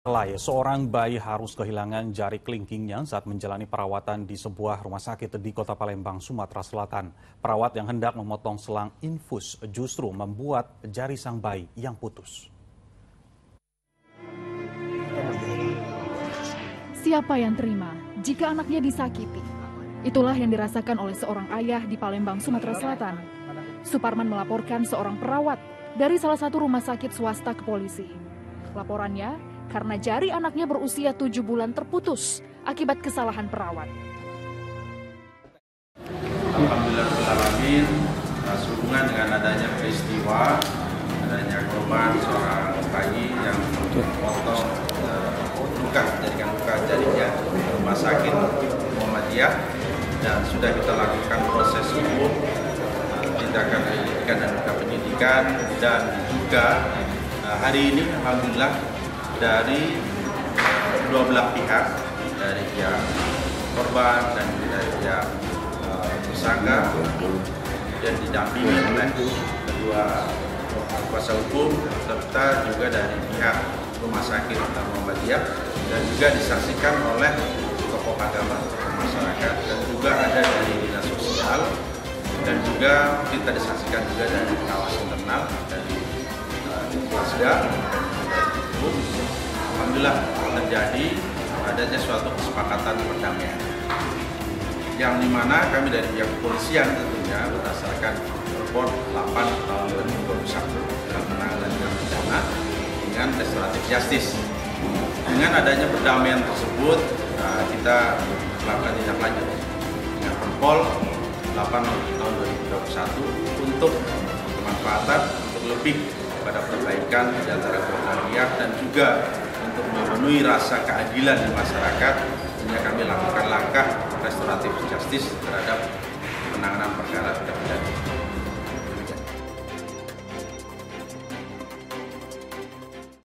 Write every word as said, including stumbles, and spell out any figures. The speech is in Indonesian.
Seorang bayi harus kehilangan jari kelingkingnya saat menjalani perawatan di sebuah rumah sakit di Kota Palembang, Sumatera Selatan. Perawat yang hendak memotong selang infus justru membuat jari sang bayi yang putus. Siapa yang terima jika anaknya disakiti? Itulah yang dirasakan oleh seorang ayah di Palembang, Sumatera Selatan. Suparman melaporkan seorang perawat dari salah satu rumah sakit swasta ke polisi. Laporannya, karena jari anaknya berusia tujuh bulan terputus akibat kesalahan perawat. Alhamdulillahirrahmanirrahim, sehubungan dengan adanya peristiwa, adanya korban seorang bayi yang terpotong luka, jadikan luka jarinya di rumah sakit Muhammadiyah, dan sudah kita lakukan proses hukum, tindakan penyelidikan dan luka penyidikan, dan juga hari ini alhamdulillah dari dua belah pihak, dari pihak korban dan dari pihak uh, tersangka, dan didampingi oleh kedua kuasa hukum serta juga dari pihak rumah sakit Muhammadiyah, dan juga disaksikan oleh tokoh agama, tokoh masyarakat, dan juga ada dari dinas sosial, dan juga kita disaksikan juga dari pengawas internal dari Wasda. Alhamdulillah terjadi adanya suatu kesepakatan perdamaian, yang dimana kami dari pihak kepolisian tentunya berdasarkan Perpol delapan tahun dua ribu dua puluh satu dalam penanganan tindak pidana dengan restoratif justice. Dengan adanya perdamaian tersebut, kita melakukan tindak lanjut dengan Perpol delapan tahun dua ribu dua puluh satu untuk kemanfaatan untuk lebih pada perbaikan di antara kedua pihak dan juga untuk memenuhi rasa keadilan di masyarakat. Sehingga kami lakukan langkah restoratif justice terhadap